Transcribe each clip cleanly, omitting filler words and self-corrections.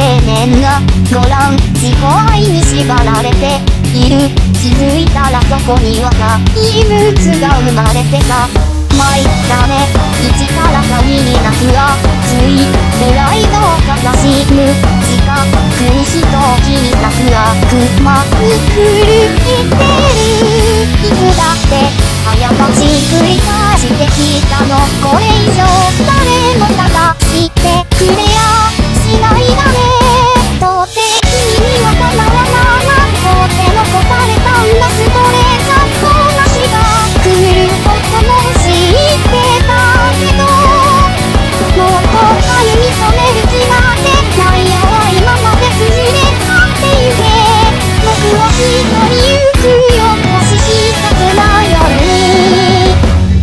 年がご覧自己愛に縛られている。気づいたらそこには怪物が生まれてた。参ったね、一から限りなく熱いプライドをかざしむ自覚に人を切り裂く悪魔に震えてる。いつだって過ち繰り返してきたの。これ以上誰も正してくれやしないだね。到底君にはたまらない放って残されたんだ。ストレートそうな日が来ることも知ってたけど、もう後悔認める気が出ないよ。今まで筋で勝ってゆけ。僕は一人行くよ。星したくない夜に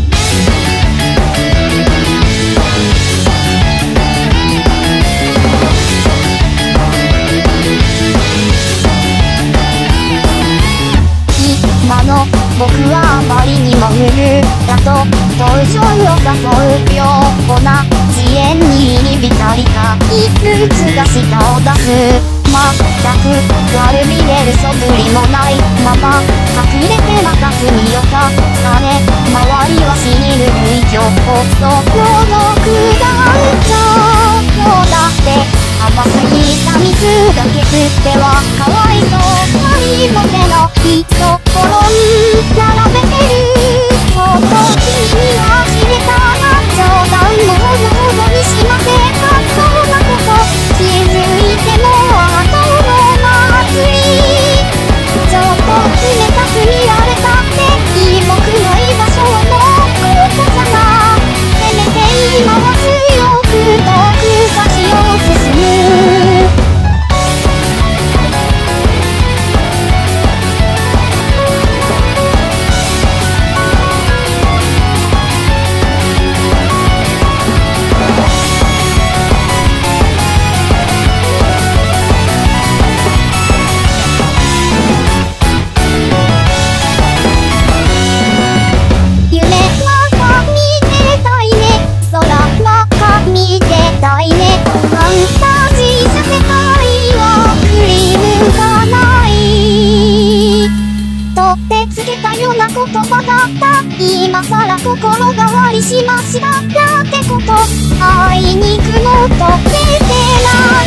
今の僕はあまりにも無理だと登場を誘うような遅延に入り浸りた異物が舌を出す。まったく悪びれる素振りもないまま隠れてまた罪を重ね、周りは死にぬるい情報と孤独がある。そうだって甘すぎた水が削ってはかわいそう。何も手のいいところに並べてる。もっと君は知れたら冗談もほどにしませんか。そんなこと気づいても後の祭りちょっと冷たく見られたっていい。僕の居場所はもうここじゃな。せめて今は強く遠く先を進む。言葉だった。今さら心変わりしましたなんてことあいにくのと出てない。